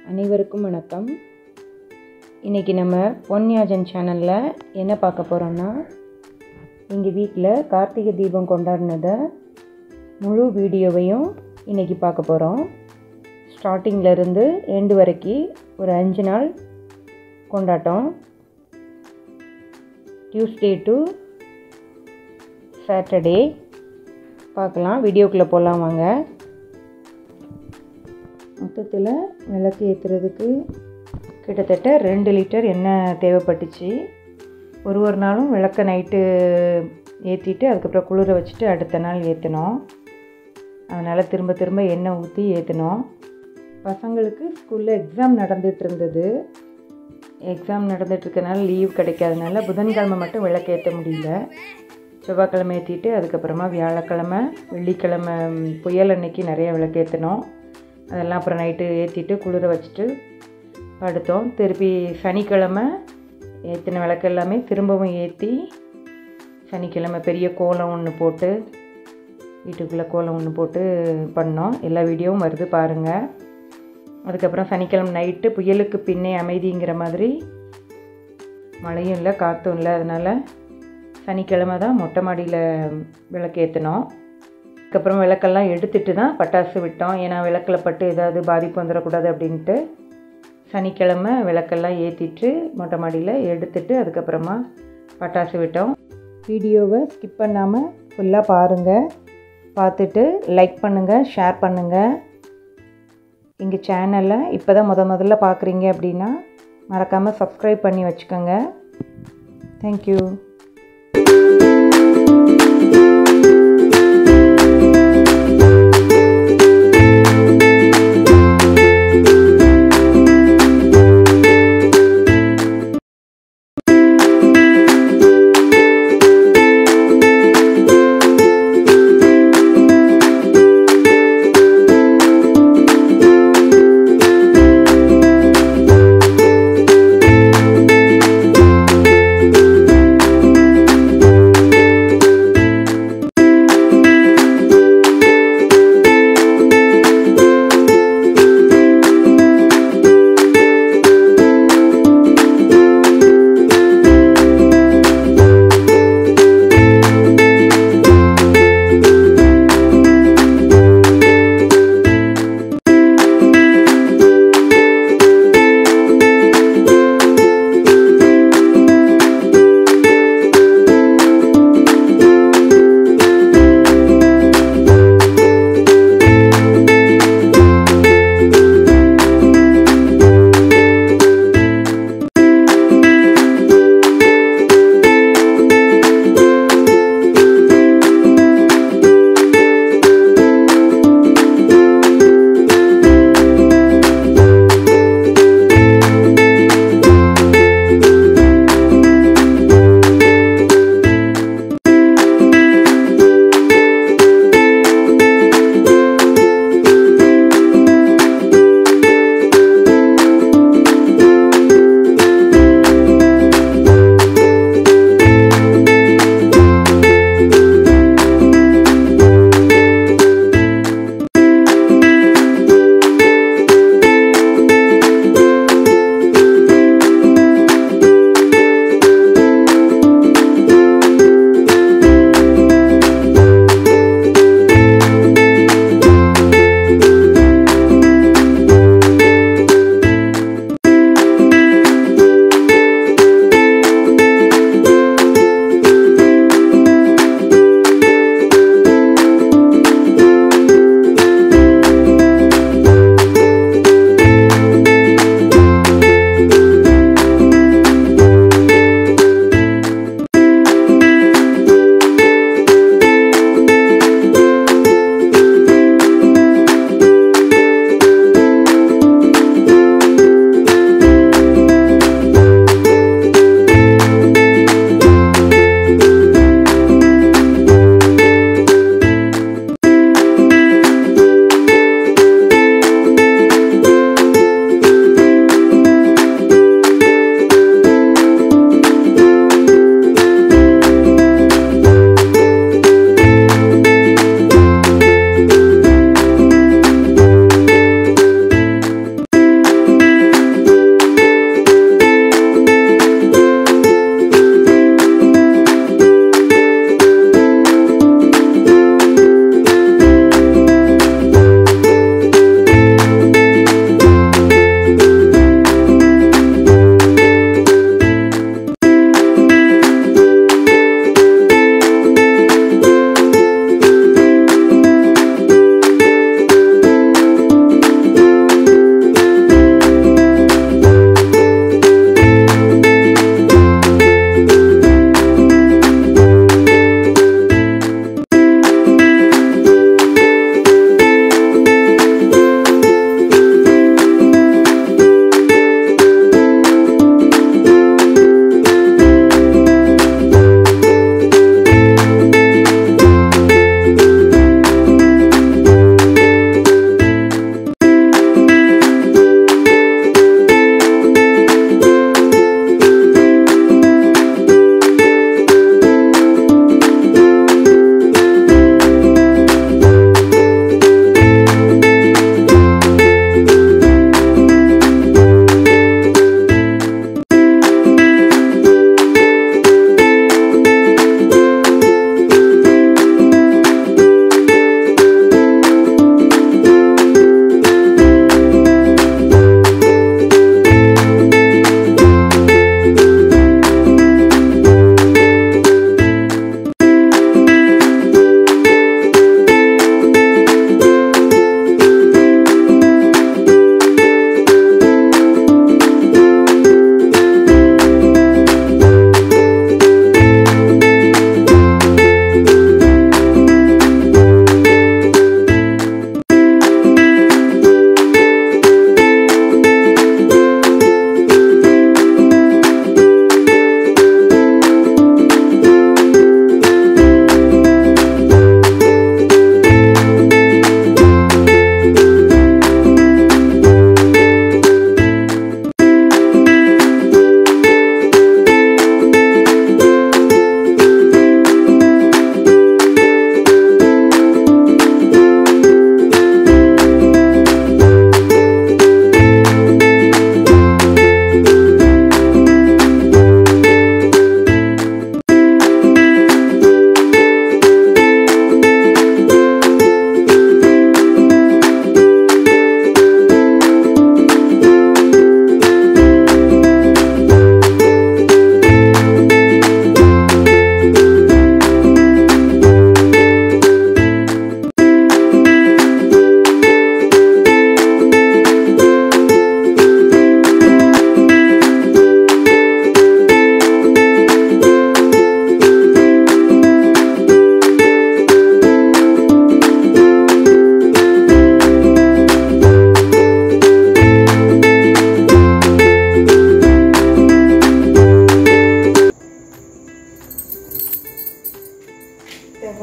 அனைவருக்கும் வணக்கம். இன்றைக்கி நம்ம பொன்யாஜன் சேனலில் என்ன பார்க்க போகிறோன்னா, எங்கள் வீட்டில் கார்த்திகை தீபம் கொண்டாடினதை முழு வீடியோவையும் இன்றைக்கி பார்க்க போகிறோம். ஸ்டார்டிங்கில் எண்டு வரைக்கும் ஒரு 5 நாள் கொண்டாட்டம். டியூஸ்டே டு சாட்டர்டே பார்க்கலாம். வீடியோக்குள்ளே போகலாம் வாங்க. மொத்தத்தில் விளக்கு ஏற்றுறதுக்கு கிட்டத்தட்ட 2 லிட்டர் எண்ணெய் தேவைப்பட்டுச்சு. ஒரு நாளும் விளக்கை நைட்டு ஏற்றிட்டு அதுக்கப்புறம் குளிர வச்சுட்டு அடுத்த நாள் ஏற்றினோம். அதனால் திரும்ப எண்ணெய் ஊற்றி ஏற்றினோம். பசங்களுக்கு ஸ்கூலில் எக்ஸாம் நடந்துகிட்ருந்தது. எக்ஸாம் நடந்துகிட்ருக்கனால லீவ் கிடைக்காதனால புதன்கிழமை மட்டும் விளக்கு ஏற்ற முடியல. செவ்வாய்க்கிழமை ஏற்றிட்டு அதுக்கப்புறமா வியாழக்கிழமை, வெள்ளிக்கிழமை புயல் அன்னைக்கு நிறைய விளக்கு ஏற்றினோம். அதெல்லாம் அப்புறம் நைட்டு ஏற்றிட்டு குளிர வச்சுட்டு படுத்தோம். திருப்பி சனிக்கிழமை ஏற்றின விளக்கு எல்லாமே திரும்பவும் ஏற்றி சனிக்கிழமை பெரிய கோலம் ஒன்று போட்டு வீட்டுக்குள்ளே கோலம் ஒன்று போட்டு பண்ணோம். எல்லா வீடியோவும் வருது பாருங்கள். அதுக்கப்புறம் சனிக்கிழமை நைட்டு புயலுக்கு பின்னே அமைதிங்கிற மாதிரி மழையும் இல்லை காற்றும் இல்லை. அதனால் சனிக்கிழமை தான் மொட்டை மாடியில் விளக்கு ஏற்றினோம். அதுக்கப்புறம் விளக்கெல்லாம் எடுத்துகிட்டு தான் பட்டாசு விட்டோம். ஏன்னா விளக்கில் பட்டு ஏதாவது பாதிப்பு வந்துடக்கூடாது அப்படின்ட்டு சனிக்கிழமை விளக்கெல்லாம் ஏற்றிட்டு மொட்டை மாடியில் எடுத்துட்டு அதுக்கப்புறமா பட்டாசு விட்டோம். வீடியோவை ஸ்கிப் பண்ணாமல் ஃபுல்லாக பாருங்கள். பார்த்துட்டு லைக் பண்ணுங்கள், ஷேர் பண்ணுங்கள். எங்கள் சேனலை இப்போ தான் முதல்ல பார்க்குறீங்க அப்படின்னா மறக்காமல் சப்ஸ்கிரைப் பண்ணி வச்சுக்கோங்க. தேங்க்யூ.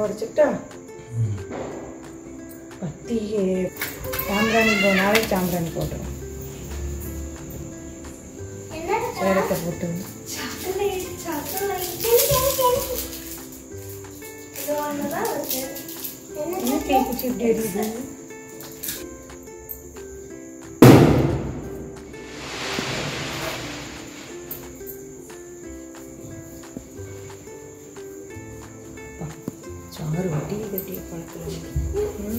உடைச்சிட்டா பத்தி சாம்பிராணி நாளைக்கு சாம்பிராணி போட்டுரும் சேரத்தை போட்டு என்ன கேக்குச்சு இப்படி இருக்குது சாறு வட்டி கட்டி பழத்தில்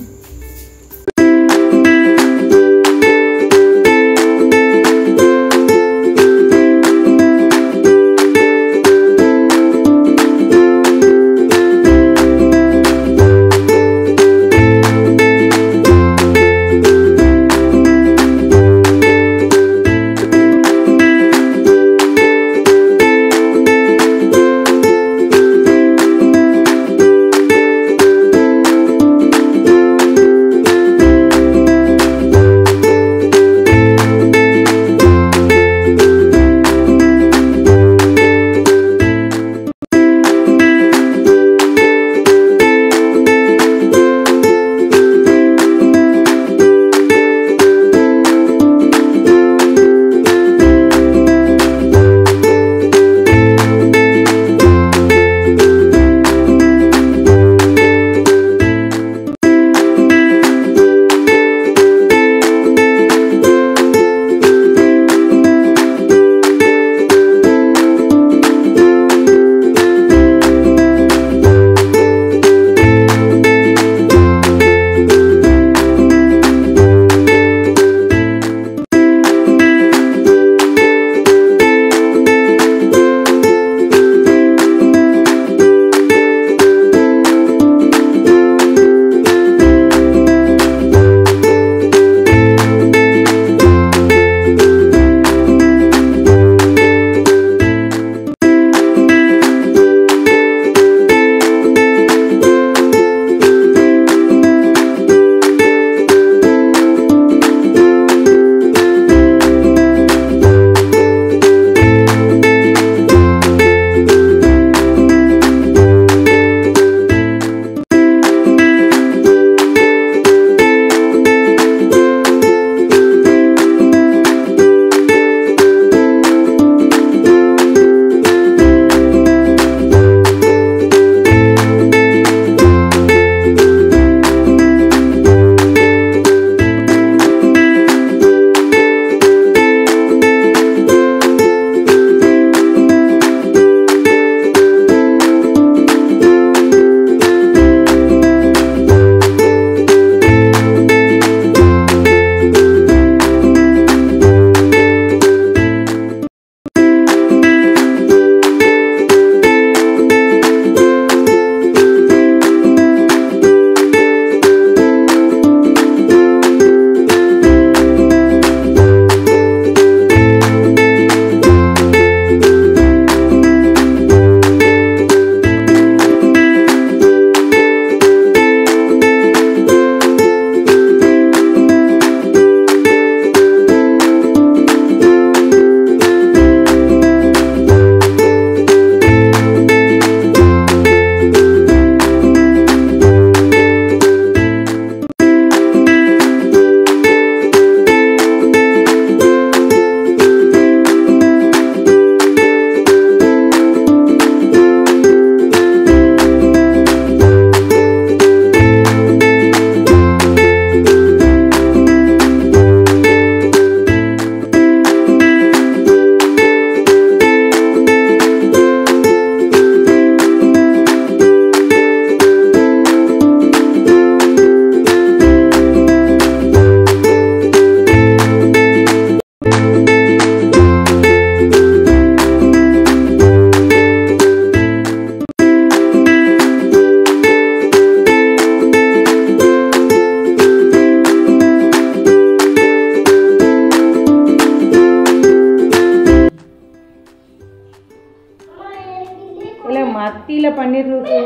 மத்தியில் பண்ணிடுறது.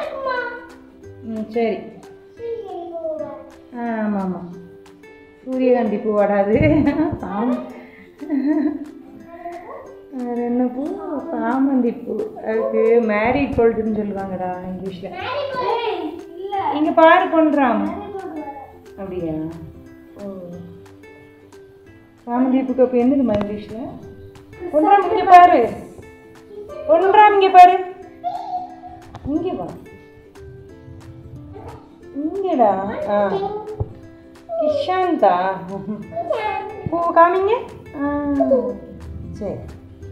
சரி. ஆமாம் ஆமாம், சூரியகாந்தி பூ வராது. வேறு என்ன பூ? சாமந்தி பூ. அதுக்கு மேரிகோல்டுன்னு சொல்லுவாங்கடா இங்கிலீஷில். இங்கே பாரு பொன்ராம். அப்படியா? ஓ, சாமந்தீப்புக்கு அப்போ என்னதுமா இங்கிலீஷில்? பொன்ராம் இங்கே பாரு, பொன்ராம் இங்கே பாரு, இங்கே வா, இங்கேடா. ஆ, கிஷாந்தா பூ காமிங்க. சரி,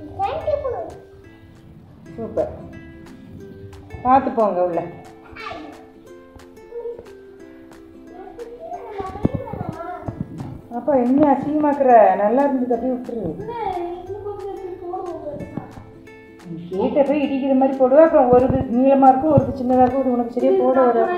சூப்பர். பார்த்து போங்க உள்ள. அப்பா என்ன அசிங்கமாக்குற? நல்லா இருந்தது, அப்படியே விட்டுரு. கேட்ட போய் இடிக்கிற மாதிரி போடுவேன். அப்புறம் ஒரு நீளமாக இருக்கும், ஒரு சின்னதாக இருக்கும். இது உனக்கு சரியாக போட வராது.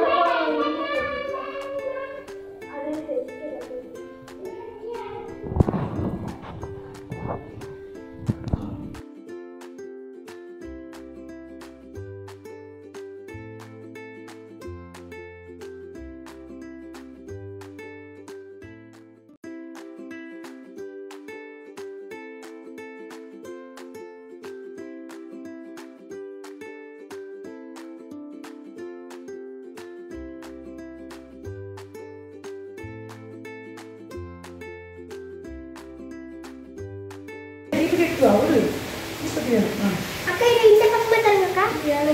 அக்கா இது இந்த பக்கமா தரங்கக்கா.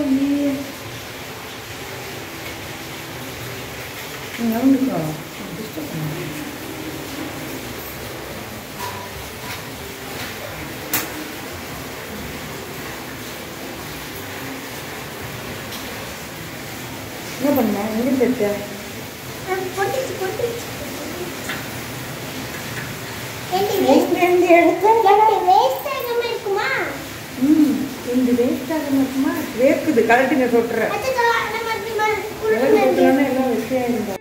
என்ன பண்ண? எங்கிருந்து எடுத்த? பொட்டிச்சு பொட்டிச்சு. எங்கிருந்து எடுத்த? வேஸ்ட் ஆகாம இருக்குமா? இந்த வேஸ்ட் ஆகாம இருக்குமா? வேர்க்குது, கரெக்டுங்க சொல்கிறேன். அச்சோ நம்ம எல்லாம் வெட்டியாக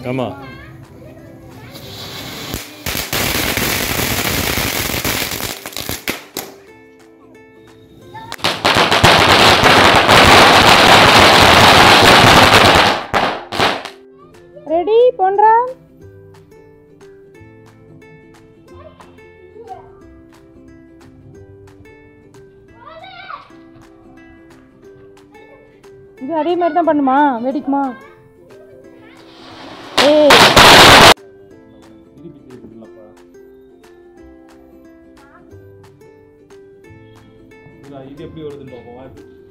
ஆமாம். ரெடி போன்றா? இது அதே மாதிரி தான் பண்ணுமா? வெடிக்குமா? ஏய் இது எப்படி வருதுன்னு பார்ப்போம்.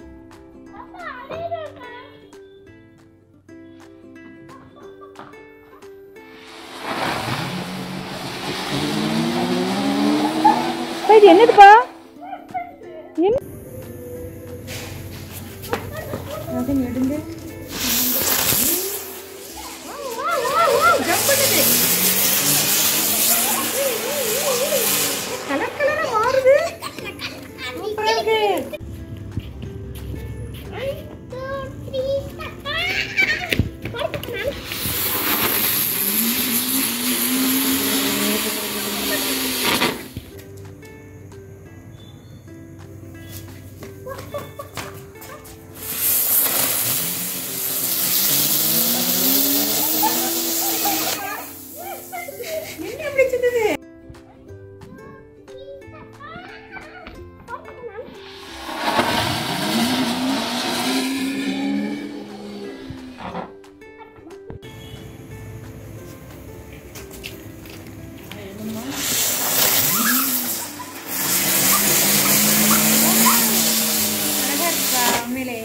இது என்னதுப்பா? என்ன அது நெடுங்க கலர் கலரா மாறுது. சூப்பரா இருக்கு. 1 2 3 என்ன பிடிச்சது? அழகா இருக்கா உண்மையிலே?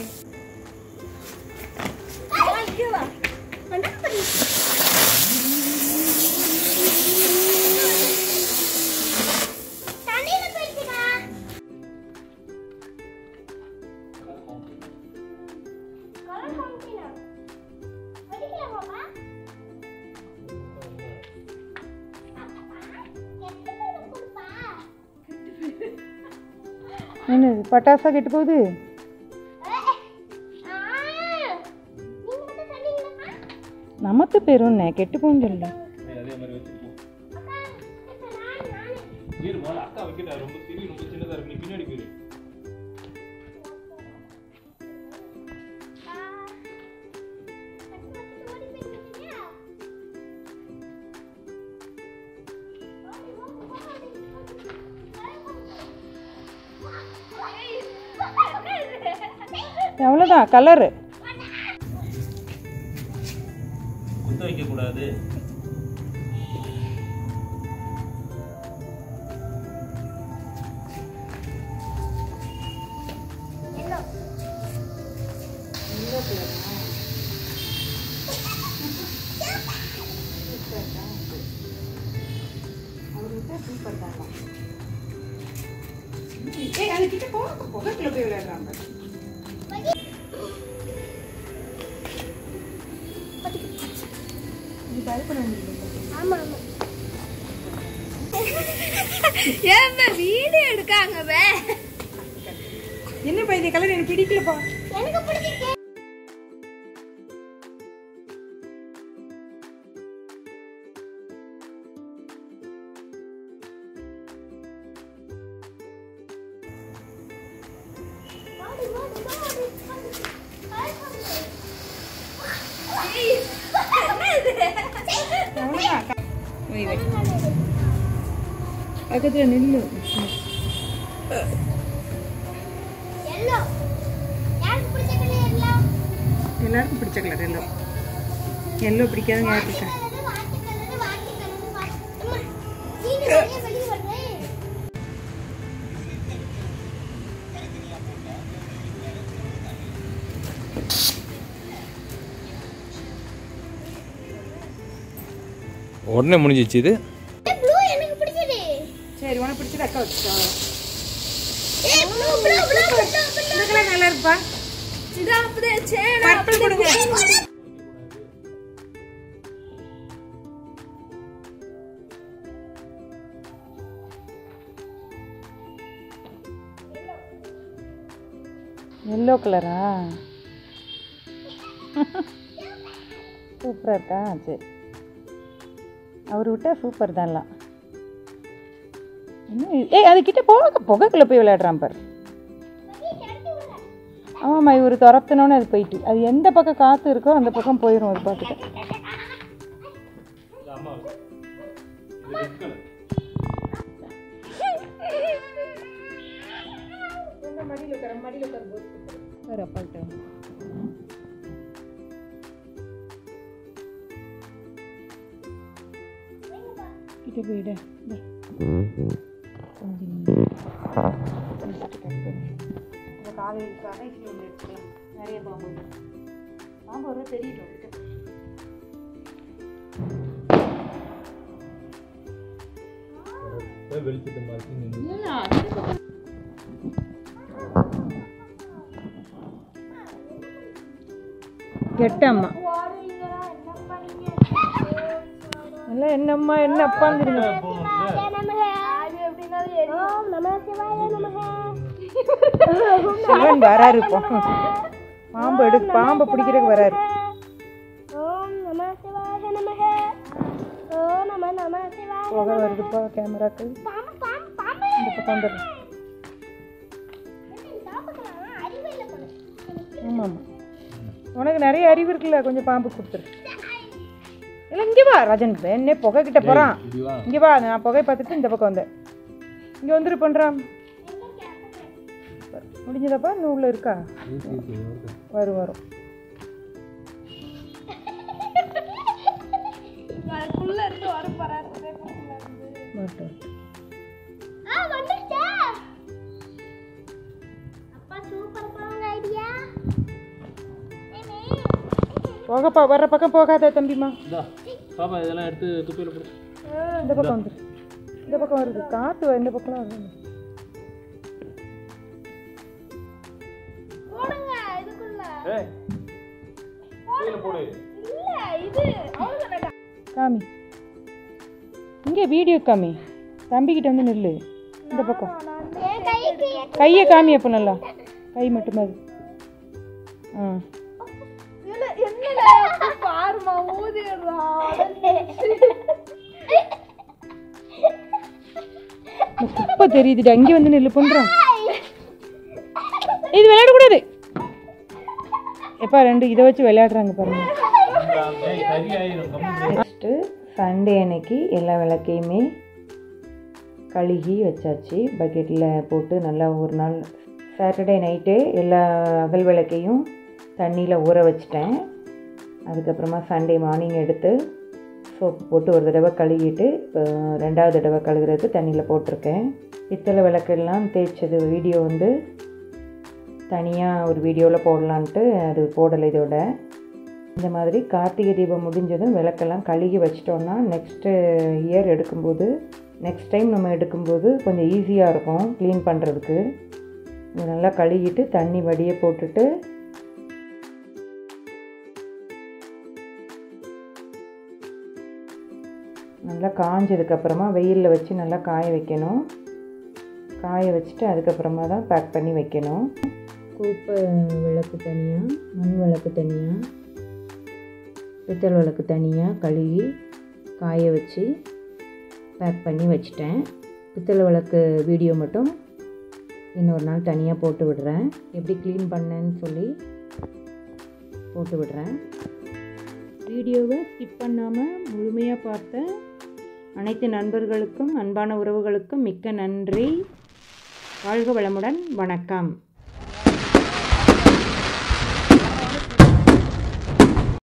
என்னது பட்டாசா கெட்டு போகுது? நமக்கு பெரும்னே கெட்டு போகுன்னு சொல்லு. அதே மாதிரி வச்சுருக்கோம். ஏறு போல அக்கா வைக்கிட்டா ரொம்ப சிறிய ரொம்ப சின்னதாக இருக்கு. நீ பின்னாடி போயிரு. எவ்வளோதான் கலரு குத்த வைக்கக்கூடாது. அதுக்கிட்ட புகைக்குள்ள போய் விளையாடுறாங்க. இது பயப்பட வேண்டியது. ஆமா ஆமா. ஏம்மா வீடியோ எடுக்காங்க? என்னப்பா இந்த கலர் எனக்கு பிடிக்கலப்பா. எனக்கு பிடிச்சிருக்கு. பக்கத்துல நில்லு. எல்லோ யாருக்கு பிடிச்ச கலர்? எல்லோ எல்லாருக்கும் பிடிச்ச கலர் எல்லோ. எல்லோ பிடிக்காதவங்க யார் இருக்கா? வாட்டி கலர் அம்மா நீங்க வெளிய வரே. உடனே முடிஞ்சிச்சு இது. ப்ளூ எனக்கு பிடிச்சது. சரி உனக்கு பிடிச்சது அக்கா வச்சுக்கோ. ஏய் ப்ளூ ப்ளூ ப்ளூ இந்த கலர் நல்லா இருக்குப்பா. இதா அப்படியே சேனா பர்பிள் கொடுங்க. எல்லோ கலரா? சூப்பராக இருக்கா? சரி அவர் விட்டால் சூப்பர் தான்லாம். இன்னும் ஏய் அதுக்கிட்ட புகைக்குள்ளே போய் விளையாடுறான் பாரு. ஆமாம்மா, இவர் துரத்துனோன்னு அது போயிட்டு, அது எந்த பக்கம் காற்று இருக்கோ அந்த பக்கம் போயிடும். அது பார்த்துட்டு அப்பாட்ட கிட்ட போயிட காலையில் கடைசியில் ஒன்று எடுத்துக்கலாம். நிறைய பாம்பு வர தெரியல. வெளிச்சத்தை மாற்றி கெட்டம்மா எல்லாம் என்னம்மா என்ன அப்பாந்துருங்க. சிவன் வராரு இப்போ. பாம்பை பிடிக்கிறதுக்கு வராரு. புகை வருதுப்பா கேமராக்கு. இந்த பக்கம் வந்துடுறேன். ஆமாம், உனக்கு நிறைய அறிவு இருக்குல்ல, கொஞ்சம் பாம்பு கொடுத்துரு. இல்லை இங்கே வா ராஜன், என்ன புகை கிட்ட போகிறான். இங்கே வா, நான் புகை பார்த்துட்டு இந்த பக்கம் வந்தேன். இங்கே வந்துரு பண்ணுறான். முடிஞ்சதாப்பா இன்னும் உள்ள இருக்கா? வரும் வரும். போகப்பா, வர்ற பக்கம் போகாத தம்பிமா. பாப்பா இதெல்லாம் எடுத்து குப்பையில் போடு. இந்த பக்கம் வந்துரு. இந்த பக்கம் வருது காற்று, இந்த பக்கம் வருது. காமி இங்கே வீடியோ காமி. தம்பிக்கிட்ட வந்து நில்லு. இந்த பக்கம் கையை காமி. அப்போ நல்லா கை மட்டுமே அது. ஆ குப்பை தெரியுதுடா. இங்கே வந்து நெல்லு பண்றான். இது விளையாடக்கூடாது. எப்பா ரெண்டு இதை வச்சு விளையாடுறாங்க பாருங்க. நெக்ஸ்ட்டு சண்டே அன்னைக்கு எல்லா விளக்கையுமே கழுகி வச்சாச்சு. பக்கெட்டில் போட்டு நல்லா ஒரு நாள் சாட்டர்டே நைட்டே எல்லா அகல் விளக்கையும் தண்ணியில் ஊற வச்சிட்டேன். அதுக்கப்புறமா சண்டே மார்னிங் எடுத்து சோப்பு போட்டு ஒரு தடவை கழுவிட்டு இப்போ ரெண்டாவது தடவை கழுவுறதுக்கு தண்ணியில் போட்டிருக்கேன். பித்தளை விளக்கெல்லாம் தேய்ச்சது வீடியோ வந்து தனியாக ஒரு வீடியோவில் போடலான்ட்டு அது போடலை. இதோட இந்த மாதிரி கார்த்திகை தீபம் முடிஞ்சதும் விளக்கெல்லாம் கழுகி வச்சிட்டோன்னா நெக்ஸ்ட்டு இயர் எடுக்கும்போது நெக்ஸ்ட் டைம் நம்ம எடுக்கும்போது கொஞ்சம் ஈஸியாக இருக்கும் க்ளீன் பண்ணுறதுக்கு. இது நல்லா கழுவிட்டு தண்ணி வடிய போட்டுட்டு நல்லா காஞ்சதுக்கப்புறமா வெயிலில் வச்சு நல்லா காய வைக்கணும். காய வச்சுட்டு அதுக்கப்புறமா தான் பேக் பண்ணி வைக்கணும். கூப்பை விளக்கு தனியாக, மண் விளக்கு தனியாக, பித்தளை விளக்கு தனியாக கழுவி காய வச்சு பேக் பண்ணி வச்சிட்டேன். பித்தளை விளக்கு வீடியோ மட்டும் இன்னொரு நாள் தனியாக போட்டு விடுறேன். எப்படி க்ளீன் பண்ணேன்னு சொல்லி போட்டு விடுறேன். வீடியோவை ஸ்கிப் பண்ணாமல் முழுமையாக பார்த்த அனைத்து நண்பர்களுக்கும் அன்பான உறவுகளுக்கும் மிக்க நன்றி. வாழ்க வளமுடன். வணக்கம்.